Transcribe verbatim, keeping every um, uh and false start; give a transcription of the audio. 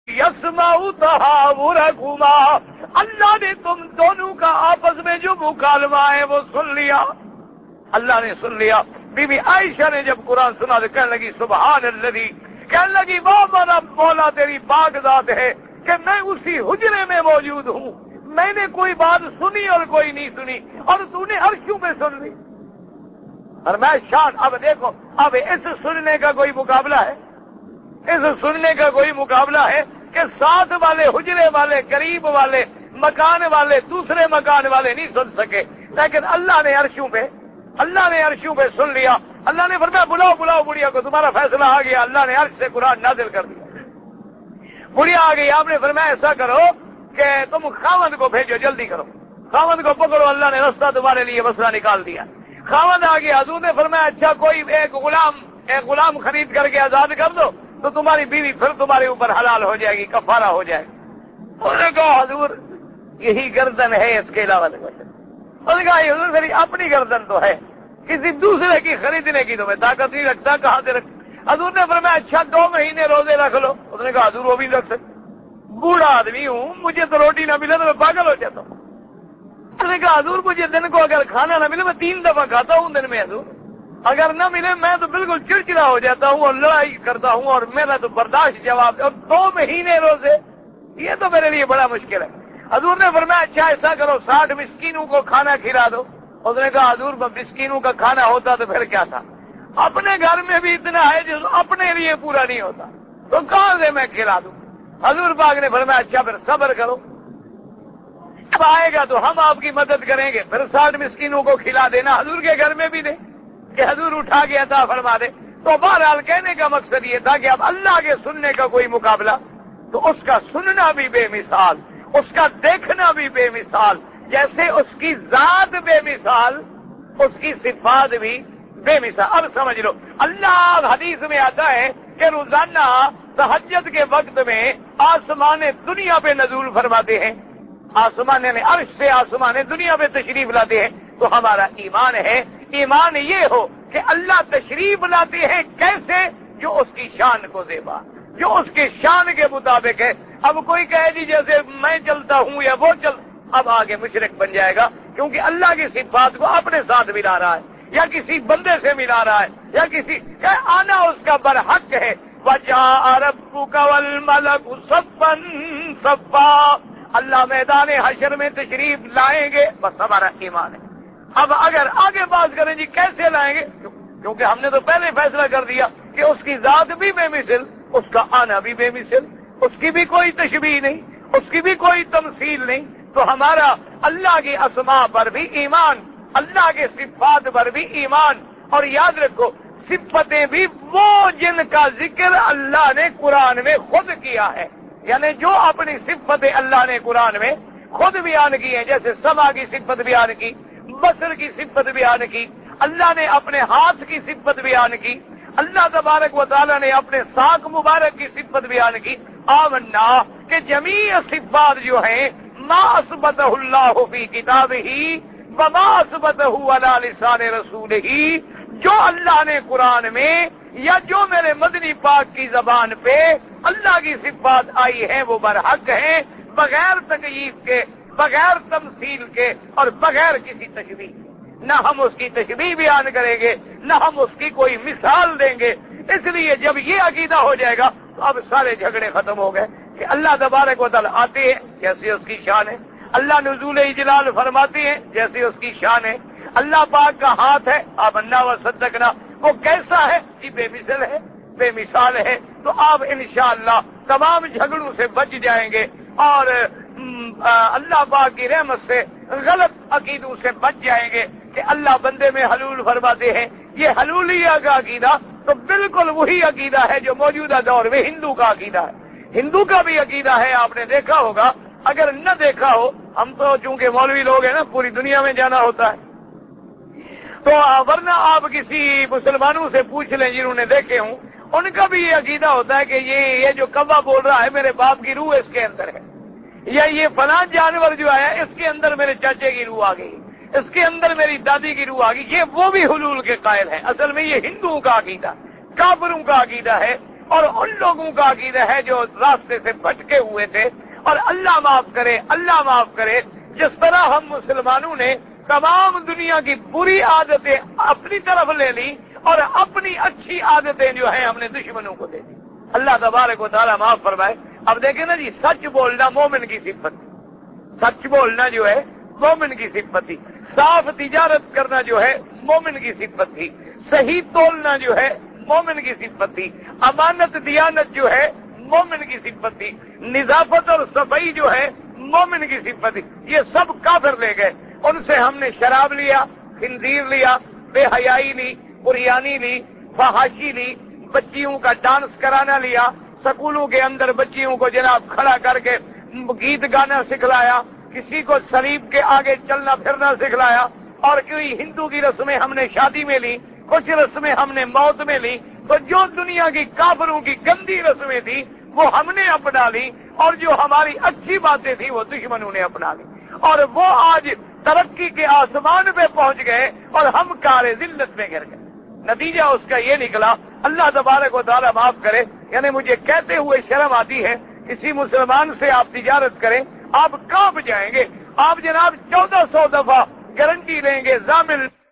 یسمعوا تحاورکما، اللہ نے تم دونوں کا آپس میں جو مکالمہ ہے وہ سن لیا، اللہ نے سن لیا۔ بی بی عائشہ نے جب قرآن سنا تو کہنے لگی سبحان الذی، کہنے لگی وہ میرا مولا تیری پاک ذات ہے کہ میں اسی حجرے میں موجود ہوں، میں نے کوئی بات سنی اور کوئی نہیں سنی اور تو نے عرشوں میں سن لی۔ اور میں شان، اب دیکھو اب اس سننے کا کوئی مقابلہ ہے، اس سننے کا کوئی مقابلہ ہے کہ ساتھ والے حجرے والے قریب والے مکان والے دوسرے مکان والے نہیں سن سکے، لیکن اللہ نے عرشوں پہ اللہ نے عرشوں پہ سن لیا۔ اللہ نے فرمایا بلاؤ بلاؤ بڑھیا کو، تمہارا فیصلہ آ گیا، اللہ نے عرش سے قرآن نازل کر دیا، بڑھیا آ گئی۔ آپ نے فرمایا ایسا کرو کہ تم خاوند کو بھیجو، جلدی کرو، خاوند کو پکڑو، اللہ نے رستہ تمہارے لیے مسئلہ نکال دیا۔ خاوند آ گیا، حضور نے فرمایا اچھا کوئی ایک غلام ایک غلام خرید کر کے آزاد کر دو تو تمہاری بیوی پھر تمہارے اوپر حلال ہو جائے گی، کفارہ ہو جائے گی۔ انہوں نے کہا حضور یہی گردن ہے، اس کے علاوہ انہوں نے کہا حضور میری اپنی گردن تو ہے، کسی دوسرے کی خریدنے کی تو میں طاقت نہیں رکھتا، کہاں سے رکھ۔ حضور نے فرمایا اچھا دو مہینے روزے رکھ لو۔ اس نے کہا حضور وہ بھی رکھ سکتے، بوڑھا آدمی ہوں، مجھے تو روٹی نہ ملے تو میں پاگل ہو جاتا ہوں۔ اس نے کہا حضور مجھے دن کو اگر کھانا نہ ملے میں تین دفعہ کھاتا ہوں دن میں، حضور اگر نہ ملے میں تو بالکل چڑچڑا ہو جاتا ہوں اور لڑائی کرتا ہوں اور میرا تو برداشت جواب، اور دو مہینے روزے یہ تو میرے لیے بڑا مشکل ہے۔ حضور نے فرمایا اچھا ایسا کرو ساٹھ مسکینوں کو کھانا کھلا دو۔ اس نے کہا حضور مسکینوں کا کھانا ہوتا تو پھر کیا تھا، اپنے گھر میں بھی اتنا ہے جو اپنے لیے پورا نہیں ہوتا تو کہاں سے میں کھلا دوں۔ حضور پاک نے فرمایا اچھا پھر صبر کرو، اب آئے گا تو ہم آپ کی مدد کریں گے، پھر ساٹھ مسکینوں کو کھلا دینا، حضور کے گھر میں بھی دے کہ حضور اٹھا کے عطا فرما دے۔ تو بہرحال کہنے کا مقصد یہ تھا کہ اب اللہ کے سننے کا کوئی مقابلہ، تو اس کا سننا بھی بے مثال، اس کا دیکھنا بھی بے مثال، جیسے اس کی ذات بے مثال اس کی صفات بھی بے مثال۔ اب سمجھ لو اللہ حدیث میں آتا ہے کہ روزانہ تہجد کے وقت میں آسمان دنیا پہ نزول فرماتے ہیں، آسمان یعنی عرش سے آسمان دنیا پہ تشریف لاتے ہیں۔ تو ہمارا ایمان ہے، ایمان یہ ہو کہ اللہ تشریف لاتے ہیں کیسے، جو اس کی شان کو زیبا، جو اس کی شان کے مطابق ہے۔ اب کوئی کہے جی جیسے میں چلتا ہوں یا وہ چل، اب آگے مشرک بن جائے گا، کیونکہ اللہ کی صفات کو اپنے ساتھ ملا رہا ہے یا کسی بندے سے ملا رہا ہے یا کسی کہ آنا اس کا برحق ہے۔ وَجَاءَ رَبُّكَ وَالْمَلَكُ صَفًّا صَفًّا، اللہ میدان حشر میں تشریف لائیں گے، بس ہمارا ایمان ہے۔ اب اگر آگے بات کریں جی کیسے لائیں گے، کیونکہ ہم نے تو پہلے فیصلہ کر دیا کہ اس کی ذات بھی بے مثل، اس کا آنا بھی بے مثل، اس کی بھی کوئی تشبیہ نہیں، اس کی بھی کوئی تمثیل نہیں، تو ہمارا اللہ کی اسماء پر بھی ایمان، اللہ کے صفات پر بھی ایمان۔ اور یاد رکھو صفتیں بھی وہ جن کا ذکر اللہ نے قرآن میں خود کیا ہے، یعنی جو اپنی صفتیں اللہ نے قرآن میں خود بیان کی ہیں، جیسے سمع کی صفت بیان کی، بصر کی صفت بیان کی، اللہ نے اپنے ہاتھ کی صفت بیان کی، اللہ تبارک و تعالیٰ نے اپنے ساق مبارک کی صفت بیان کی۔ آمنا کہ جمیع صفات جو ہیں ما اثبتہ اللہ فی کتابہ وما اثبتہ علی لسان رسولہ، جو اللہ نے قرآن میں یا جو میرے مدنی پاک کی زبان پہ اللہ کی صفات آئی ہیں وہ برحق ہیں، بغیر تکییف کے، بغیر تمثیل کے اور بغیر کسی تشبیہ کے۔ نہ ہم اس کی تشبیہ بیان کریں گے، نہ ہم اس کی کوئی مثال دیں گے۔ اس لیے جب یہ عقیدہ ہو جائے گا تو اب سارے جھگڑے ختم ہو گئے کہ اللہ تبارک و تعالیٰ آتے ہیں جیسے اس کی شان ہے، اللہ نزول اجلال فرماتے ہیں جیسے اس کی شان ہے، اللہ پاک کا ہاتھ ہے، آمنا و صدقنا، وہ کیسا ہے جی بے مثل ہے، بے مثال ہے۔ تو آپ انشاءاللہ تمام جھگڑوں سے بچ جائیں گے اور اللہ پاک کی رحمت سے غلط عقیدوں سے بچ جائیں گے کہ اللہ بندے میں حلول فرماتے ہیں۔ یہ حلولیہ کا عقیدہ تو بالکل وہی عقیدہ ہے جو موجودہ دور میں ہندو کا عقیدہ ہے، ہندو کا بھی عقیدہ ہے، آپ نے دیکھا ہوگا، اگر نہ دیکھا ہو، ہم تو چونکہ مولوی لوگ ہیں نا، پوری دنیا میں جانا ہوتا ہے، تو ورنہ آپ کسی مسلمانوں سے پوچھ لیں جنہوں نے دیکھے ہوں، ان کا بھی یہ عقیدہ ہوتا ہے کہ یہ یہ جو کوا بول رہا ہے میرے باپ کی روح اس کے اندر ہے، یا یہ فلاں جانور جو آیا اس کے اندر میرے چاچے کی روح آ گئی، اس کے اندر میری دادی کی روح آ گئی، یہ وہ بھی حلول کے قائل ہیں۔ اصل میں یہ ہندوؤں کا عقیدہ، کافروں کا عقیدہ ہے اور ان لوگوں کا عقیدہ ہے جو راستے سے بھٹکے ہوئے تھے. اور اللہ معاف کرے، اللہ معاف کرے، جس طرح ہم مسلمانوں نے تمام دنیا کی بری عادتیں اپنی طرف لے لی اور اپنی اچھی عادتیں جو ہیں ہم نے دشمنوں کو دے دی. اللہ تبارک و تعالیٰ معاف فرمائے. اب دیکھیں نا جی، سچ بولنا مومن کی صفت، سچ بولنا جو ہے مومن کی صفت تھی. صاف تجارت کرنا جو ہے مومن کی صفت تھی. صحیح تولنا جو ہے مومن کی صفت تھی. امانت دیانت جو ہے مومن کی صفت تھی. نظافت اور صفائی جو ہے مومن کی صفت تھی. یہ سب کافر لے گئے. ان سے ہم نے شراب لیا، خنزیر لیا، بے حیائی لی، قریانی لی، فحاشی لی، بچیوں کا ڈانس کرانا لیا، سکولوں کے اندر بچیوں کو جناب کھڑا کر کے گیت گانا سکھلایا، کسی کو صلیب کے آگے چلنا پھرنا سکھلایا، اور کوئی ہندو کی رسمیں ہم نے شادی میں لی، کچھ رسمیں ہم نے موت میں لی. تو جو دنیا کی کافروں کی گندی رسمیں تھی وہ ہم نے اپنا لی، اور جو ہماری اچھی باتیں تھی وہ دشمنوں نے اپنا لی، اور وہ آج ترقی کے آسمان پہ پہنچ گئے اور ہم کار ذلت میں گر گئے. نتیجہ اس کا یہ نکلا، اللہ تبارک و تعالیٰ معاف کرے. یعنی مجھے کہتے ہوئے شرم آتی ہے، کسی مسلمان سے آپ تجارت کریں آپ کانپ جائیں گے. آپ جناب چودہ سو دفعہ گارنٹی لیں گے، ضامن